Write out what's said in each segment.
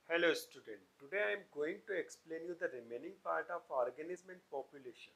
Hello student, today I am going to explain you the remaining part of organism and population.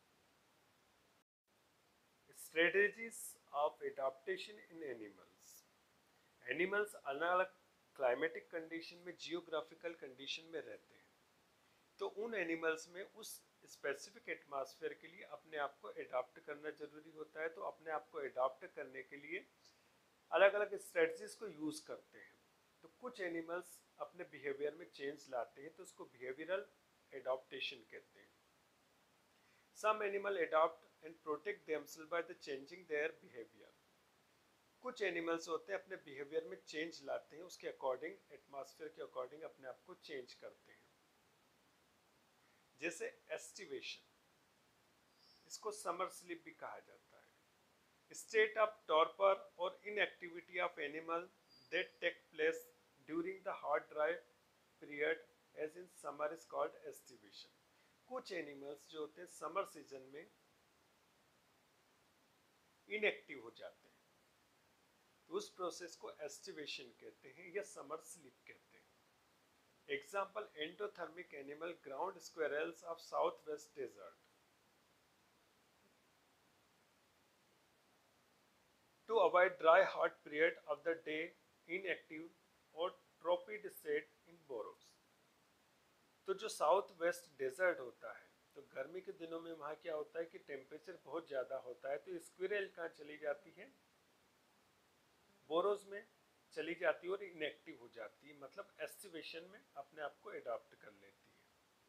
Strategies of adaptation in animals. Animals अलग अलग climatic condition में geographical condition में रहते हैं, तो उन animals में उस स्पेसिफिक एटमॉस्फेयर के लिए अपने आप को अडॉप्ट करना जरूरी होता है। तो अपने आप को अडॉप्ट करने के लिए अलग अलग स्ट्रेटजीज को यूज करते हैं। तो कुछ एनिमल्स अपने बिहेवियर में चेंज लाते हैं, तो उसको बिहेवियरल एडॉप्टेशन कहते हैं। Some animal adopt and protect themselves by the changing their behaviour. कुछ एनिमल्स होते हैं अपने बिहेवियर में चेंज लाते हैं, उसके अकॉर्डिंग एटमॉस्फेयर के अकॉर्डिंग अपने आप को चेंज करते हैं। जैसे एस्टिवेशन, इसको समर स्लीप भी कहा जाता है। स्टेट ऑफ टॉर्पर और inactivity of animal that take place during the hot dry period as in summer is called estivation। कुछ एनिमल्स जो होते हैं समर सीजन में इनएक्टिव हो जाते हैं, तो उस प्रोसेस को एस्टिवेशन कहते हैं या समर स्लीप कहते हैं। Example endothermic animal ground squirrels of south west desert. To avoid dry hot period of the day inactive और ट्रोपिड स्टेट इन बोरोस। तो जो साउथ वेस्ट डेजर्ट होता है, तो गर्मी के दिनों में वहाँ क्या होता है कि टेम्परेचर बहुत ज़्यादा होता है, तो स्क्विरल कहाँ चली जाती है, बोरोज में चली जाती है और इनएक्टिव हो जाती है, मतलब एस्टिवेशन में अपने आप को अडॉप्ट कर लेती है।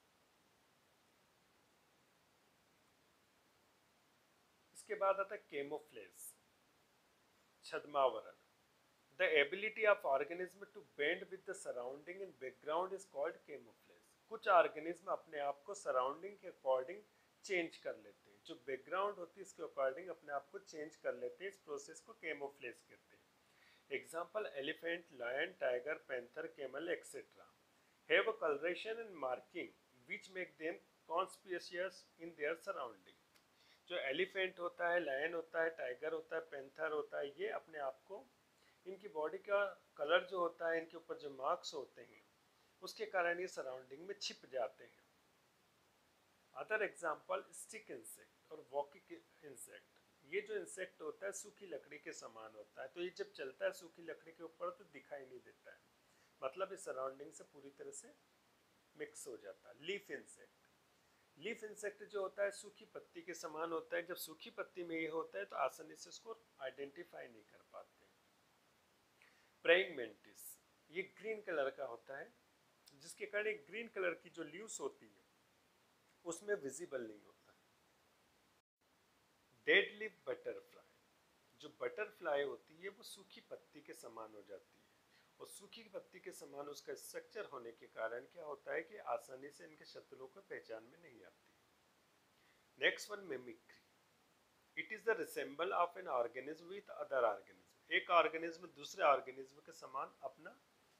इसके बाद आता है केमोफ्लेज, छद्मावरण। The ability of organism to bend with the surrounding and background is called camouflage। कुछ ऑर्गेनिज्म अपने आप को सराउंडिंग के अकॉर्डिंग चेंज कर लेते हैं, जो बैकग्राउंड होती है इसके अकॉर्डिंग अपने आप को चेंज कर लेते हैं। इस प्रोसेस को कैमोफ्लेज कहते हैं। Example elephant, lion, tiger, panther, camel etcetera have a colouration and marking which make them conspicuous in their surrounding. जो एलिफेंट होता है, लायन होता है, टाइगर होता है, पैंथर होता है, ये अपने आप को, इनकी बॉडी का कलर जो होता है, इनके ऊपर जो मार्क्स होते हैं, उसके कारण ये सराउंडिंग में छिप जाते हैं। अदर एग्जांपल स्टिक इंसेक्ट और वॉकिंग इंसेक्ट। ये जो इंसेक्ट होता है सूखी लकड़ी के समान होता है, तो ये जब चलता है सूखी लकड़ी के ऊपर तो दिखाई नहीं देता है, मतलब इस सराउंडिंग से पूरी तरह से मिक्स हो जाता है। लीफ इंसेक्ट, लीफ इंसेक्ट जो होता है सूखी पत्ती के समान होता है, जब सूखी पत्ती में ये होता है तो आसानी से उसको आइडेंटिफाई नहीं कर पाते। प्रेइंग मेंटिस, ये ग्रीन कलर का होता है, जिसके कारण एक ग्रीन कलर की जो लीव्स होती है उसमें विजिबल नहीं होता। डेड लीफ बटरफ्लाई, जो बटरफ्लाई होती है वो सूखी पत्ती के समान हो जाती है, और सूखी पत्ती के समान उसका स्ट्रक्चर होने के कारण क्या होता है कि आसानी से इनके शत्रुओं को पहचान में नहीं आती। Next one, mimicry. It is the resemble of an organism with other organism. एक ऑर्गेनिज्म दूसरे ऑर्गेनिज्म के समान अपना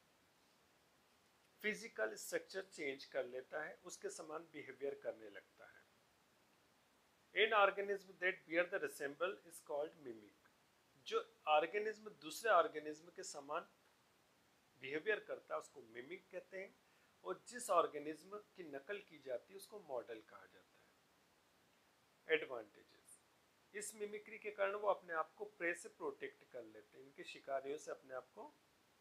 फिजिकल स्ट्रक्चर चेंज कर लेता है, उसके समान बिहेवियर करने लगता है। An organism that bear the resemble is called mimic. जो ऑर्गेनिज्म दूसरे ऑर्गेनिज्म के समान बिहेवियर करता है उसको मिमिक कहते हैं, और जिस ऑर्गेनिज्म की नकल की जाती है उसको मॉडल कहा जाता है। एडवांटेजेस, इस मिमिक्री के कारण वो अपने आप को प्रे से प्रोटेक्ट कर लेते हैं, इनके शिकारियों से अपने आप को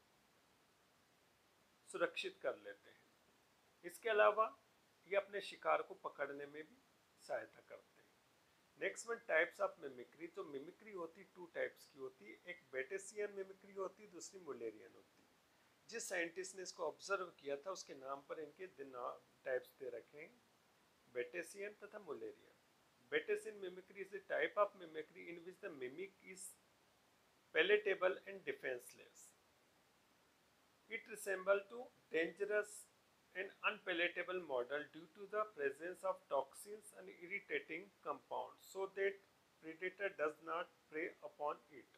सुरक्षित कर लेते हैं। इसके अलावा ये अपने शिकार को पकड़ने में भी सहायता करते हैं। Next one, types of mimicry. तो मिमिक्री होती टू टाइप्स की होती है, एक बेटेसियन मिमिक्री होती है, दूसरी मुलेरियन होती है। जिस साइंटिस्ट ने इसको ऑब्जर्व किया था उसके नाम पर इनके टाइप्स दे रखे हैं, बेटेसियन तथा Mullerian. Batesian mimicry is a type of mimicry in which the mimic is palatable and defenseless. It resembles to dangerous and unpalatable model due to the presence of toxins and irritating compounds, so that predator does not prey upon it।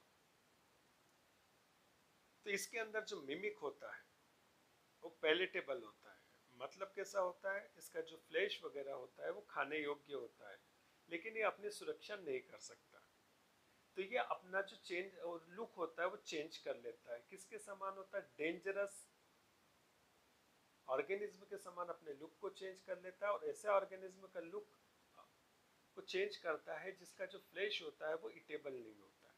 तो इसके अंदर जो mimic होता है वो palatable होता है, मतलब कैसा होता है, इसका जो फ्लैश वगैरह होता है वो खाने योग्य होता है, लेकिन ये अपनी सुरक्षा नहीं कर सकता। तो ये अपना जो चेंज और लुक होता है वो चेंज कर लेता है, किसके समान होता है, डेंजरस ऑर्गेनिज्म के समान अपने लुक को चेंज कर लेता है और ऐसे ऑर्गेनिज्म का लुक को चेंज करता है जिसका जो फ्लैश होता है वो इटेबल नहीं होता है।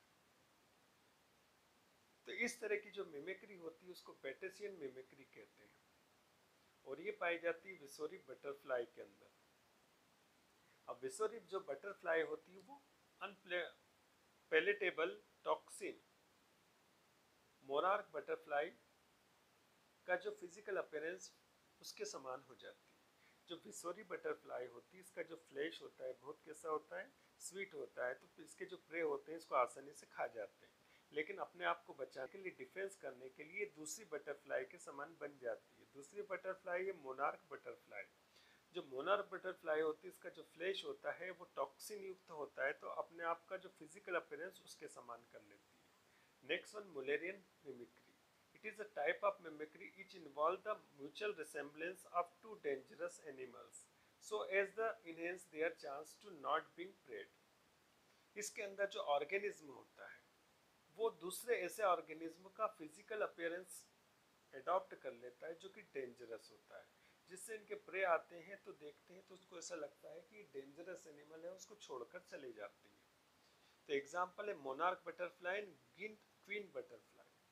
तो इस तरह की जो मिमिक्री होती है उसको बैटेसियन मिमिक्री कहते हैं और ये पाई जाती है विसोरी बटरफ्लाई के अंदर। अब विसोरी जो बटरफ्लाई होती है वो अनपैलेटेबल टॉक्सिन मोनार्क बटरफ्लाई का जो फिजिकल अपीयरेंस उसके समान हो जाती है। जो विसोरी बटरफ्लाई होती है इसका जो फ्लैश होता है बहुत कैसा होता है, स्वीट होता है, तो इसके जो प्रे होते हैं इसको आसानी से खा जाते हैं, लेकिन अपने आप को बचाने के लिए, डिफेंस करने के लिए दूसरी बटरफ्लाई के समान बन जाती है। दूसरी बटरफ्लाई है मोनार्क बटरफ्लाई। जो मोनार्क बटरफ्लाई होती है इसका जो फ्लैश होता है वो टॉक्सिन युक्त होता है, तो अपने आप का जो फिजिकल अपीयरेंस उसके समान कर लेती है। Next one, Mullerian mimicry. It is a type of mimicry which involves the mutual resemblance of two dangerous animals, so as to enhance their chance to not being preyed. इसके अंदर जो organism होता है वो दूसरे ऐसे ऑर्गेनिज्म का physical appearance adopt कर लेता है जो कि डेंजरस होता है, जिससे इनके प्रे आते हैं तो देखते हैं तो उसको ऐसा लगता है कि डेंजरस एनिमल है, उसको छोड़कर चले जाते हैं। तो एग्जाम्पल है monarch butterfly and queen butterfly.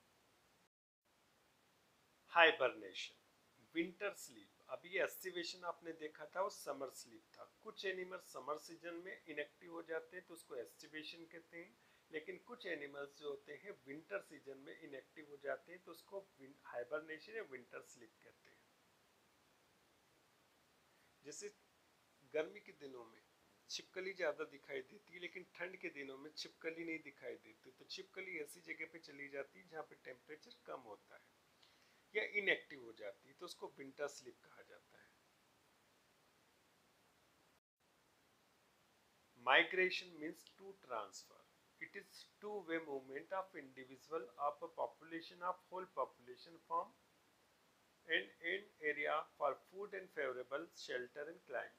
Hibernation, winter sleep. अभी ये एस्टिवेशन आपने देखा था वो समर स्लीप था। कुछ एनिमल समर सीजन में इनएक्टिव हो जाते हैं तो उसको एस्टिवेशन कहते हैं, लेकिन कुछ एनिमल्स जो होते हैं विंटर सीजन में इनएक्टिव हो जाते हैं तो उसको हाइबरनेशन या विंटर स्लीप कहते हैं। जैसे गर्मी के दिनों में छिपकली ज्यादा दिखाई देती है, लेकिन ठंड के दिनों में छिपकली नहीं दिखाई देती, तो छिपकली ऐसी जगह पे चली जाती है जहाँ पे टेम्परेचर कम होता है या इनएक्टिव हो जाती है, तो उसको विंटर स्लीप कहा जाता है। Migration means to transfer. It is two way movement of individual of a population of whole population from an area for food and favourable shelter and climate.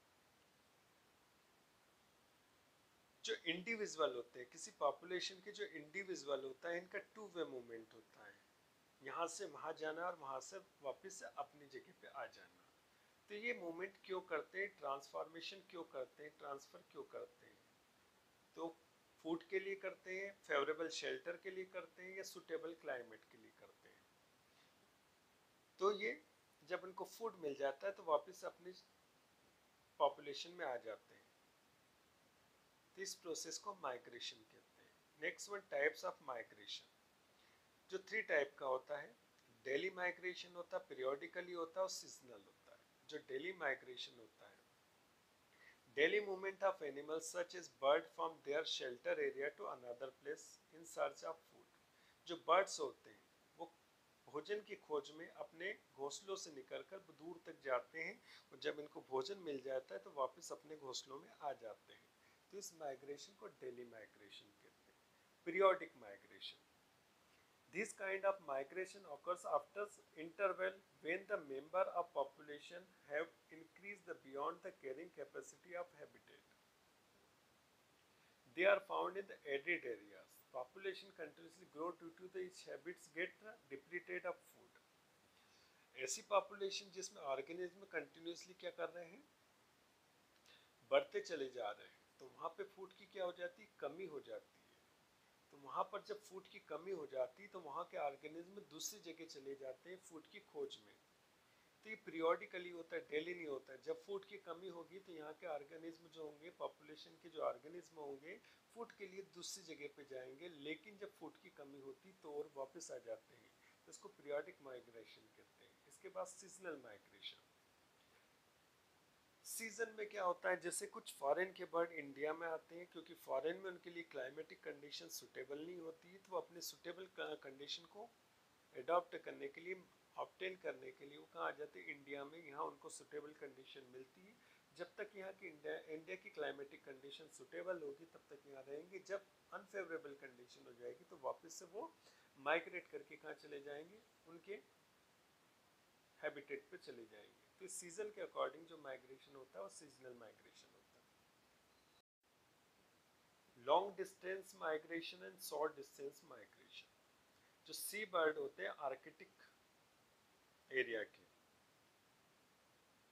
जो इंडिविजुअल होते हैं, किसी पॉपुलेशन के जो individual होता है, इनका टू वे मूवमेंट होता है, यहाँ से वहाँ जाना और वहाँ से वापस अपनी जगह पे आ जाना। तो ये मूवमेंट क्यों करते हैं, ट्रांसफॉर्मेशन क्यों करते हैं, ट्रांसफर क्यों करते हैं? तो फूड के लिए करते हैं, फेवरेबल शेल्टर के लिए करते हैं या सुटेबल क्लाइमेट के लिए करते हैं। तो ये जब इनको फूड मिल जाता है तो वापस अपनी पॉपुलेशन में आ जाते हैं, तो इस प्रोसेस को माइग्रेशन कहते हैं। Next one, types of migration. जो 3 टाइप का होता है, डेली माइग्रेशन होता है, पीरियोडिकली होता है और सीजनल होता है। जो डेली माइग्रेशन होता है, daily movement of animals such as bird from their shelter area to another place in search of food. जो बर्ड्स होते हैं वो भोजन की खोज में अपने घोंसलों से निकलकर दूर तक जाते हैं और जब इनको भोजन मिल जाता है तो वापस अपने घोंसलों में आ जाते हैं, तो इस माइग्रेशन को डेली माइग्रेशन कहते हैं। Periodic migration, this kind of migration occurs after interval when the member of population have increased beyond the carrying capacity of habitat. They are found in the arid areas. Population continuously grow due to the its habits get depleted of food. ऐसी population जिसमें organism continuously क्या कर रहे हैं, बढ़ते चले जा रहे हैं, तो वहाँ पे फूड की क्या हो जाती है, कमी हो जाती है। तो वहाँ पर जब फूड की कमी हो जाती तो वहाँ के ऑर्गेनिज्म दूसरी जगह चले जाते हैं फूड की खोज में। तो ये पीरियोडिकली होता है, डेली नहीं होता है। जब फूड की कमी होगी तो यहाँ के ऑर्गेनिज्म जो होंगे, पॉपुलेशन के जो ऑर्गेनिज्म होंगे, फूड के लिए दूसरी जगह पे जाएंगे, लेकिन जब फूड की कमी होती तो और वापस आ जाते हैं, तो इसको पीरियोडिक माइग्रेशन कहते हैं। इसके बाद सीजनल माइग्रेशन। सीजन में क्या होता है, जैसे कुछ फॉरेन के बर्ड इंडिया में आते हैं, क्योंकि फॉरेन में उनके लिए क्लाइमेटिक कंडीशन सुटेबल नहीं होती, तो वो अपने सुटेबल कंडीशन को अडॉप्ट करने के लिए, ऑब्टेन करने के लिए वो कहाँ आ जाते हैं, इंडिया में। यहाँ उनको सुटेबल कंडीशन मिलती है। जब तक यहाँ की इंडिया की क्लाइमेटिक कंडीशन सुटेबल होगी तब तक यहाँ रहेंगे। जब अनफेवरेबल कंडीशन हो जाएगी तो वापस से वो माइग्रेट करके कहाँ चले जाएंगे, उनके हैबिटेट पे चले जाएंगे। तो इस सीजन के अकॉर्डिंग जो माइग्रेशन होता है वो सीजनल माइग्रेशन होता है। Long distance migration and short distance migration. जो सी बर्ड होते हैं आर्कटिक एरिया के,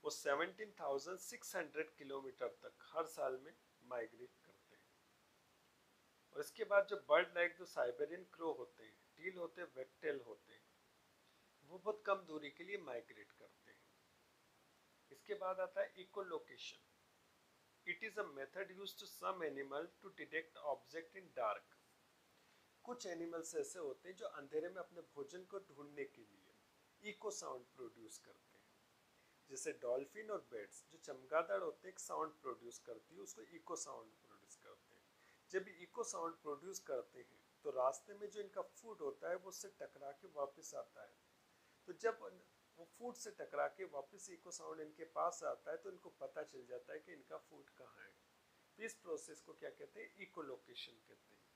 वो 17,600 किलोमीटर तक हर साल में माइग्रेट करते हैं। और इसके बाद जो बर्ड लाइक जो साइबेरियन क्रो होते हैं, टील होते हैं, वेक्टेल होते हैं, वो बहुत कम दूरी के लिए माइग्रेट करते हैं। इसके बाद आता है echolocation. It is a method used to some animal to detect object in dark. कुछ एनिमल्स ऐसे होते हैं जो अंधेरे में अपने भोजन को ढूंढने के लिए इको साउंड प्रोड्यूस करते हैं। जैसे डॉल्फिन और बर्ड्स जो चमगादड़ होते हैं एक साउंड प्रोड्यूस करती है, उसको इको साउंड प्रोड्यूस करते हैं। जब इको साउंड प्रोड्यूस करते हैं तो रास्ते में जो इनका फूड होता है वो उससे टकरा के वापस आता है। तो जब वो फूड से टकरा के वापस इको साउंड इनके पास आता है तो इनको पता चल जाता है कि इनका फूड कहाँ है। तो इस प्रोसेस को क्या कहते हैं? इकोलोकेशन कहते हैं।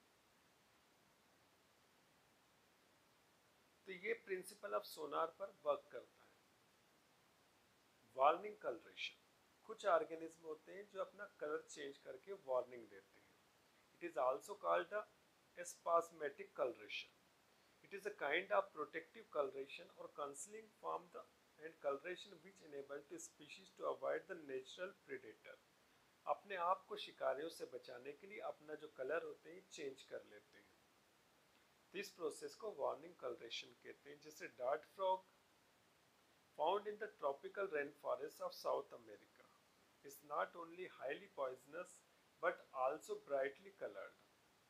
तो ये प्रिंसिपल ऑफ सोनार पर वर्क करता है। Warning colouration. कुछ ऑर्गेनिज्म होते हैं जो अपना कलर चेंज करके वार्निंग देते हैं। It is also called the aposematic colouration. It is a kind of protective coloration or concealing from the and coloration which enable the species to avoid the natural predator. अपने आप को शिकारियों से बचाने के लिए अपना जो कलर होते हैं चेंज कर लेते हैं। तो इस प्रोसेस को वार्निंग कलरेशन कहते हैं। जैसे dart frog found in the tropical rain forest of South America is not only highly poisonous but also brightly coloured.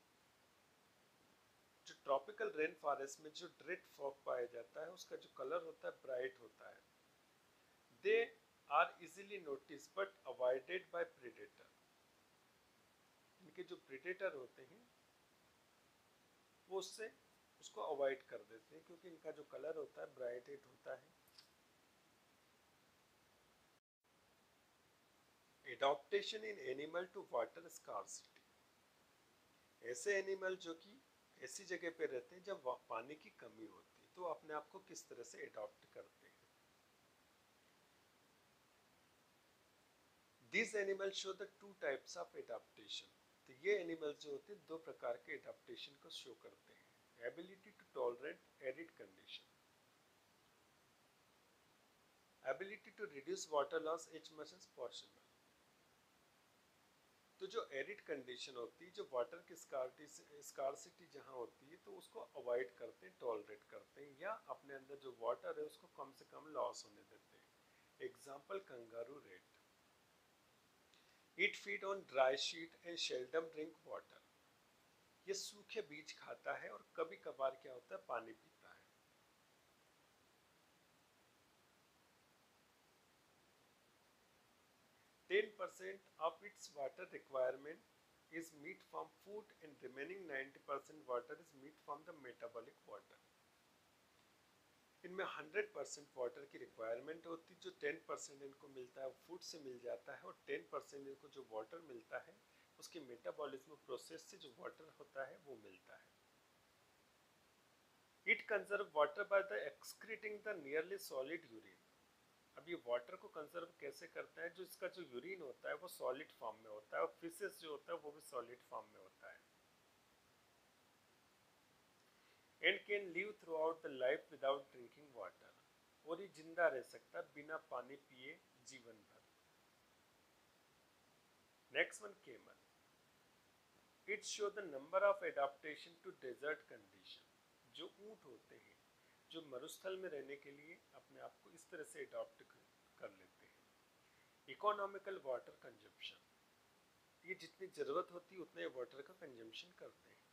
जो ट्रॉपिकल रेन फॉरेस्ट में जो ड्रेट फॉग पाया जाता है उसका जो कलर होता है ब्राइट होता है। They are easily notice but avoided by predator. इनके जो प्रेडेटर होते हैं वो उससे उसको अवॉइड कर देते हैं क्योंकि इनका जो कलर होता है ब्राइट होता है। Adaptation in animal to water scarcity. ऐसे एनिमल जो कि ऐसी जगह पे रहते हैं जब पानी की कमी होती है तो अपने आप को किस तरह से एडॉप्ट करते हैं। These animals show the two types of adaptation. तो ये एनिमल्स जो होते हैं दो प्रकार के एडाप्टेशन को शो करते हैं। Ability to tolerate arid condition, ability to reduce water loss as much as possible. तो जो एरिड कंडीशन होती है, जो वाटर की स्कार्सिटी जहाँ होती है तो उसको अवॉइड करते हैं, टॉलरेट करते हैं या अपने अंदर जो वाटर है उसको कम से कम लॉस होने देते हैं। Example kangaroo rat. It feed on dry sheet and seldom drink water. ये सूखे बीज खाता है और कभी कभार क्या होता है पानी पीता है। %10 of its water requirement is meat from food and remaining 90% water is meat from the metabolic water. इनमें 100% वाटर की रिक्वायरमेंट होती है। जो 10% इनको मिलता है वो फूड से मिल जाता है और 10% इनको जो वाटर मिलता है उसके मेटाबॉलिज्म प्रोसेस से जो वाटर होता है वो मिलता है। It conserve water by the excreting the nearly solid urine. अब ये वाटर को कंजर्व कैसे करता है? जो इसका जो यूरिन होता है वो सॉलिड फॉर्म में होता है और फिशेस जो होता है वो भी सॉलिड फॉर्म में होता है। And can live throughout the life without drinking water. और ये जिंदा रह सकता है बिना पानी पिए जीवन भर। Next one, camel. It show the number of adaptation to desert condition. जो ऊंट होते हैं जो मरुस्थल में रहने के लिए अपने आप को इस तरह से एडॉप्ट कर लेते हैं। इकोनॉमिकल वाटर कंजप्शन, ये जितनी जरूरत होती है उतने वाटर का कंजम्पशन करते हैं।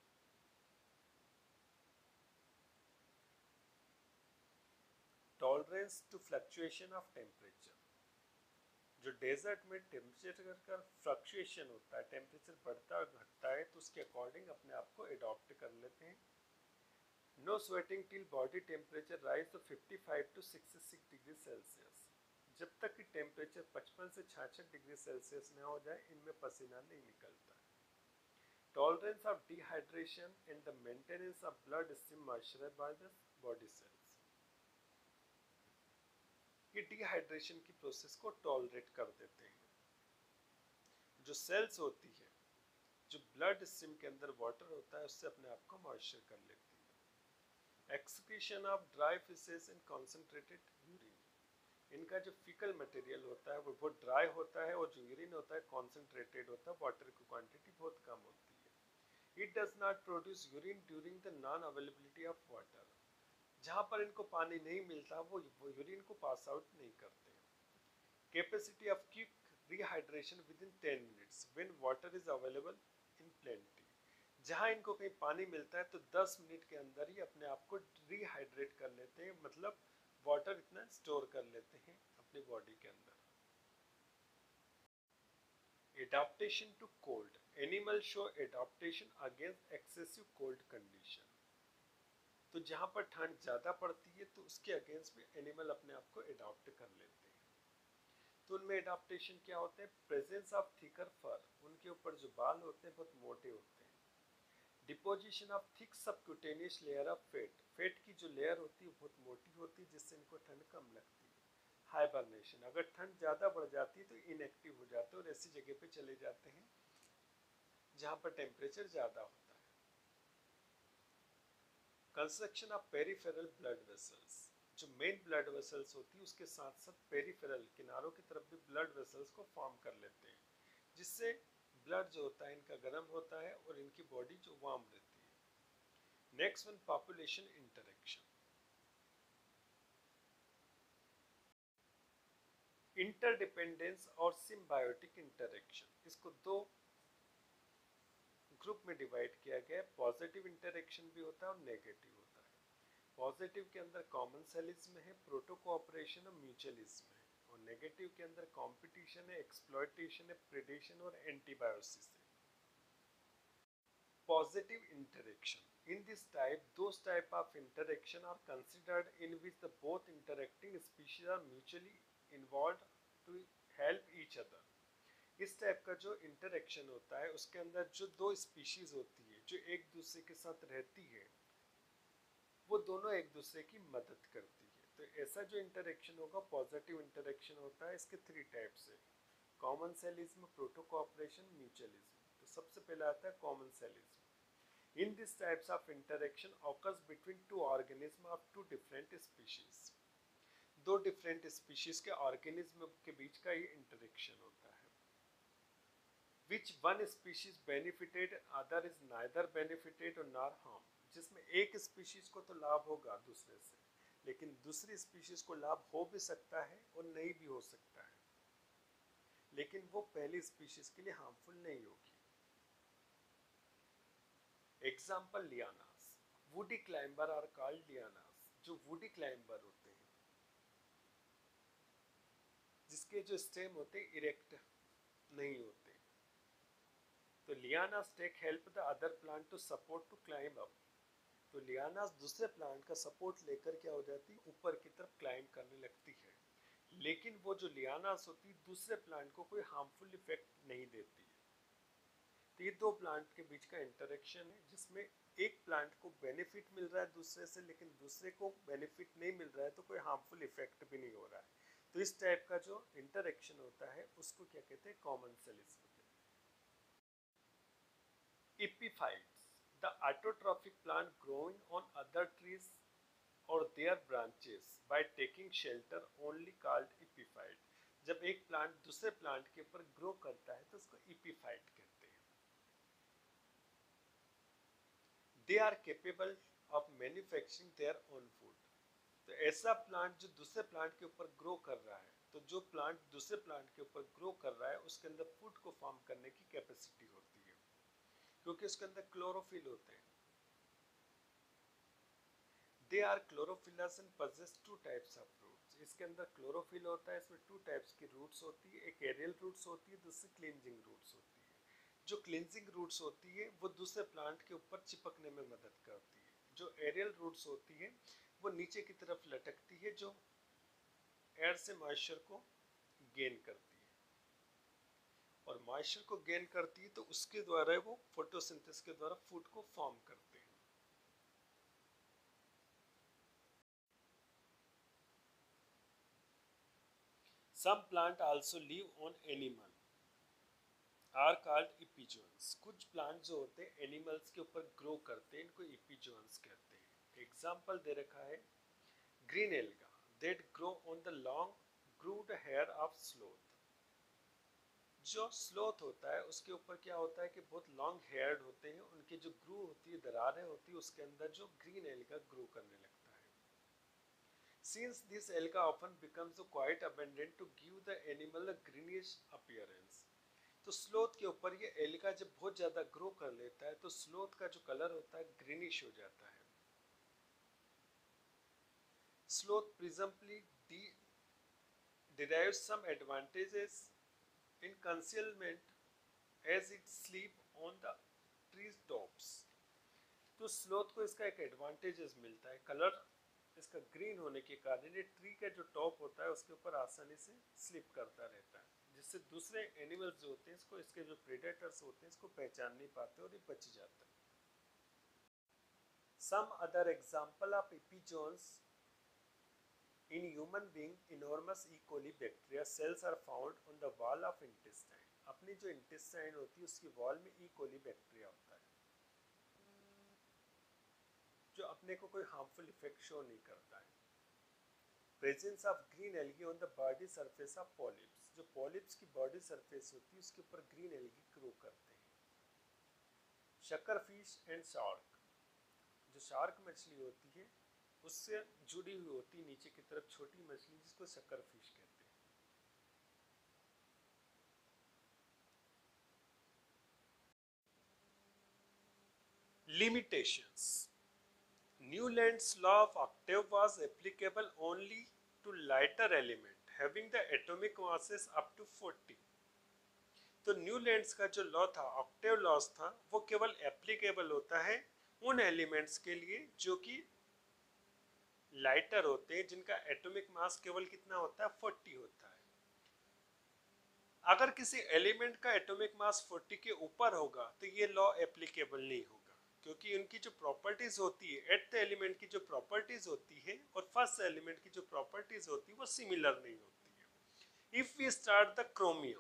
Tolerance to fluctuation of temperature. जो डेजर्ट में टेम्परेचर का फ्लक्चुएशन होता है, टेम्परेचर बढ़ता और घटता है तो उसके अकॉर्डिंग अपने आप को एडॉप्ट कर लेते हैं। No sweating till body temperature rise to 55 to 66 degree Celsius. जब तक कि टेम्परेचर 55 से 66 डिग्री सेल्सियस न हो जाए इनमें पसीना नहीं निकलता। Tolerance of dehydration and the maintenance of blood stream moisture by the body cells. ये डिहाइड्रेशन की प्रोसेस को टॉलरेट कर देते हैं। जो सेल्स होती है जो ब्लड स्ट्रीम के अंदर वाटर होता है उससे अपने आप को मॉइस्चर कर लेती है। Excretion of dry faeces and concentrated urine. इनका जो फीकल मटेरियल होता है वो बहुत ड्राई होता है और जो यूरिन होता है कॉन्सेंट्रेटेड होता है, वाटर की क्वांटिटी बहुत कम होती है। It does not produce urine during the non availability of water. जहाँ पर इनको पानी नहीं मिलता वो यूरिन को पास आउट नहीं करते। Capacity of quick rehydration within 10 minutes when water is available in plenty. जहाँ इनको कहीं पानी मिलता है तो 10 मिनट के अंदर ही अपने आप को रिहाइड्रेट कर लेते हैं, मतलब वाटर इतना स्टोर कर लेते हैं अपनी बॉडी के अंदर। Adaptation to cold. Animal show adaptation against excessive cold condition. तो जहाँ पर ठंड ज़्यादा पड़ती है तो उसके अगेंस्ट में एनिमल अपने आप को एडाप्ट कर लेते हैं। तो उनमें एडाप्टेशन क्या होते हैं? प्रेजेंस ऑफ थिकर फर, उनके ऊपर जो बाल होते हैं बहुत मोटे होते हैं। Deposition of thick subcutaneous layer of fat, fat की जो लेयर होती है बहुत मोटी होती है जिससे इनको ठंड कम लगती है। हाइबरनेशन, अगर ठंड ज़्यादा बढ़ जाती है तो इनएक्टिव हो जाते हैं और ऐसी जगह पे चले जाते हैं जहाँ पर टेम्परेचर ज़्यादा होता है। Construction of peripheral blood vessels, जो मेन ब्लड वेसल्स होती है उसके साथ साथ पेरिफेरल किनारों की तरफ भी ब्लड वेसल्स को फॉर्म कर लेते हैं, जिससे ब्लड जो होता है इनका गर्म होता है और इनकी बॉडी जो वार्म रहती है। Next one, population interaction. Interdependence और सिम्बायोटिक इंटरेक्शन, इसको दो ग्रुप में डिवाइड किया गया है। पॉजिटिव इंटरेक्शन भी होता है और नेगेटिव होता है। पॉजिटिव के अंदर कॉमनसेलिज्म है, प्रोटो कोऑपरेशन और म्यूचुअलिज्म है, और नेगेटिव के अंदर कंपटीशन है, एक्सप्लॉयटेशन है, प्रेडेशन और एंटीबायोसिस है। Positive interaction, in this type those type of interaction are considered in which the both interacting species are mutually involved to help each other। इस टाइप का जो इंटरेक्शन होता है उसके अंदर जो दो स्पीशीज होती है जो एक दूसरे के साथ रहती है वो दोनों एक दूसरे की मदद करती है। तो ऐसा जो इंटरेक्शन होगा पॉजिटिव इंटरेक्शन होता है। इसके 3 टाइप्स है, कॉमनसेलिज्म, प्रोटो कोऑपरेशन, म्यूचुअलिज्म। तो सबसे पहला आता है commensalism. In this types of interaction occurs between two organism of two different species. दो डिफरेंट स्पीशीज के ऑर्गेनिज्म के बीच का ये इंटरेक्शन होता है। Which one species benefited, other is neither benefited nor harmed। जिसमें एक स्पीशीज को तो लाभ होगा दूसरे से, लेकिन दूसरी स्पीशीज को लाभ हो भी सकता है और नहीं भी हो सकता है, लेकिन वो पहली स्पीशीज के लिए हार्मफुल नहीं होगी। Example, lianas. Woody climber are called lianas. जो वुडी क्लाइंबर होते हैं जिसके जो स्टेम होते हैं इरेक्ट नहीं होते, तो lianas take help the other plant to support to climb up. तो लियानास दूसरे प्लांट का सपोर्ट लेकर क्या हो जाती है, ऊपर की तरफ क्लाइंब करने लगती है। लेकिन वो जो लियानास होती है दूसरे प्लांट को कोई हार्मफुल इफेक्ट नहीं देती है। तो ये दो प्लांट के बीच का इंटरेक्शन है जिसमें एक प्लांट को बेनिफिट मिल रहा है दूसरे से, लेकिन दूसरे को बेनिफिट नहीं मिल रहा है, तो कोई हार्मफुल इफेक्ट भी नहीं हो रहा है। तो इस टाइप का जो इंटरेक्शन होता है उसको क्या कहते हैं, कॉमनसेलिज्म कहते हैं। Epiphytes, the autotrophic plant growing on other trees or their branches by taking shelter, only called epiphyte। जब एक प्लांट दूसरे प्लांट के ऊपर ग्रो करता है तो उसको epiphyte कहते हैं। They are capable of manufacturing their own food। तो ऐसा प्लांट जो दूसरे प्लांट के ऊपर ग्रो कर रहा है, तो जो प्लांट दूसरे प्लांट के ऊपर ग्रो कर रहा है उसके अंदर फूड को फॉर्म करने की कैपेसिटी होती है, क्योंकि उसके अंदर क्लोरोफिल होते हैं। They are chlorophylls and possess two types of roots. इसके अंदर क्लोरोफिल होता है, इसमें 2 टाइप्स की रूट्स होती है, एक एरियल रूट्स होती है, दूसरी क्लींजिंग रूट्स होती है। जो क्लींजिंग रूट्स होती है वो दूसरे प्लांट के ऊपर चिपकने में मदद करती है। जो एरियल रूट्स होती है वो नीचे की तरफ लटकती है, जो एयर से मॉइस्चर को गेन करती है, और मॉइस्चर को गेन करती है तो उसके द्वारा वो फोटोसिंथेसिस के द्वारा फूड को फॉर्म करते हैं। Some plant also live on animal are called epizoans। कुछ प्लांट जो होते हैं एनिमल्स के ऊपर ग्रो करते हैं, इनको epizoans कहते हैं। एग्जाम्पल दे रखा है, green alga that grow on the long grooved hair of sloth. जो स्लोथ होता है उसके ऊपर क्या होता है कि बहुत लॉन्ग हेयर्ड होते हैं, उनकी जो ग्रू होती है, दरारें होती है, उसके अंदर जो ग्रीन एल्गा ग्रो करने लगता है। Since this alga often becomes quite abundant to give the animal a greenish appearance, तो स्लोथ के ऊपर ये एल्गा जब बहुत ज्यादा ग्रो कर लेता है तो स्लोथ का जो कलर होता है ग्रीनिश हो जाता है। Sloth presumably derives some advantages in concealment as it sleep on the tree tops। तो स्लोथ को इसका एक एडवांटेजेस मिलता है, कलर इसका ग्रीन होने के कारण ये ट्री का जो टॉप होता है उसके ऊपर आसानी से स्लिप करता रहता है, जिससे दूसरे एनिमल्स जो होते हैं इसको, इसके जो प्रेडेटर्स होते हैं इसको पहचान नहीं पाते और ये बच जाता है। Some other example of epizones in human being, enormous E. coli bacteria cells are found on the wall of intestine। अपनी जो इंटेस्टाइन होती है उसकी वॉल में ई कोली बैक्टीरिया होता है जो अपने को कोई हार्मफुल इफेक्ट शो नहीं करता है। Presence of green algae on the body surface of polyps, जो पॉलिप्स की बॉडी सरफेस होती है उसके ऊपर ग्रीन एल्गी ग्रो करते हैं। शक्कर फिश एंड शार्क, जो शार्क मछली होती है उससे जुड़ी हुई होती है नीचे की तरफ छोटी मछली जिसको शक्कर फिश कहते हैं। Limitations। Newland's law of octave was applicable only to lighter element having the atomic masses up to 40। तो न्यूलैंड्स का जो लॉ था, ऑक्टेव लॉस था, वो केवल एप्लीकेबल होता है उन एलिमेंट्स के लिए जो कि लाइटर होते हैं, जिनका एटॉमिक मास केवल कितना होता है, 40 होता है। अगर किसी एलिमेंट का एटॉमिक मास 40 के ऊपर होगा तो ये लॉ एप्लीकेबल नहीं होगा, क्योंकि उनकी जो प्रॉपर्टीज होती है, एट एलिमेंट की जो प्रॉपर्टीज होती है और फर्स्ट एलिमेंट की जो प्रॉपर्टीज होती है वो सिमिलर नहीं होती है। If we start the chromium,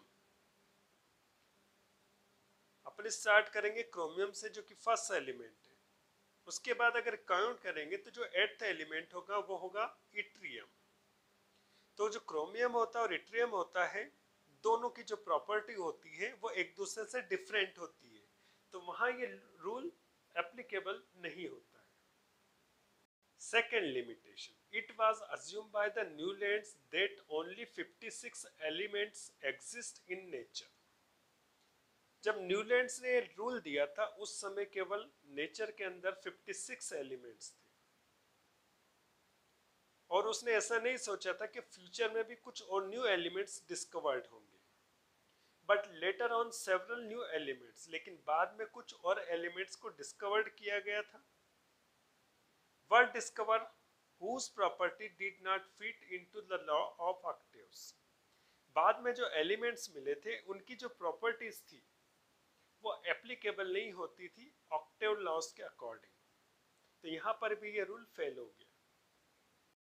अपन स्टार्ट करेंगे क्रोमियम से जो कि फर्स्ट एलिमेंट है, उसके बाद अगर काउंट करेंगे तो जो एट्थ एलिमेंट होगा वो होगा इट्रियम। तो जो क्रोमियम होता है और इट्रियम होता है, दोनों की जो प्रॉपर्टी होती है वो एक दूसरे से डिफरेंट होती है, तो वहां ये रूल एप्लीकेबल नहीं होता है। Second limitation, it was assumed by the Newlands that only 56 elements exist in nature। जब न्यूलैंड्स ने रूल दिया था उस समय केवल नेचर के अंदर 56 एलिमेंट्स थे, और उसने ऐसा नहीं सोचा था कि फ्यूचर में भी कुछ और न्यू एलिमेंट्स डिस्कवर्ड होंगे। But later on several new elements, लेकिन बाद में कुछ और एलिमेंट्स को डिस्कवर्ड किया गया था। Were discover whose property did not fit into the law of octaves। बाद में जो एलिमेंट्स मिले थे उनकी जो प्रॉपर्टीज थी वो एप्लीकेबल नहीं होती थी ऑक्टेव लॉस के अकॉर्डिंग, तो यहां पर भी ये रूल फेल हो गया।